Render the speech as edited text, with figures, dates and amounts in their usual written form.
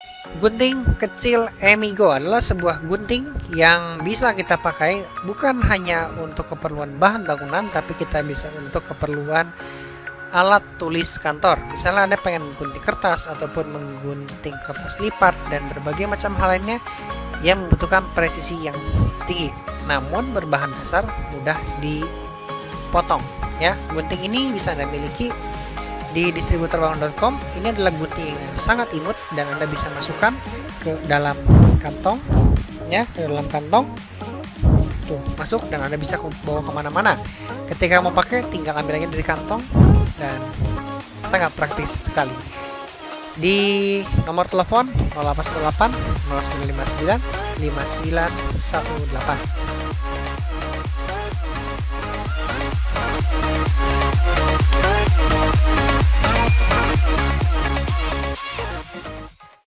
Gunting kecil Emigo adalah sebuah gunting yang bisa kita pakai bukan hanya untuk keperluan bahan bangunan, tapi kita bisa untuk keperluan alat tulis kantor. Misalnya Anda pengen menggunting kertas ataupun menggunting kertas lipat dan berbagai macam hal lainnya yang membutuhkan presisi yang tinggi, namun berbahan dasar mudah dipotong. Ya, gunting ini bisa Anda miliki di distributorbangun.com. Ini adalah gunting yang sangat imut dan Anda bisa masukkan ke dalam kantong, ya, ke dalam kantong. Tuh, masuk dan Anda bisa bawa kemana-mana. Ketika mau pakai, tinggal ambil aja dari kantong dan sangat praktis sekali. Di nomor telepon 0818 0959 5918.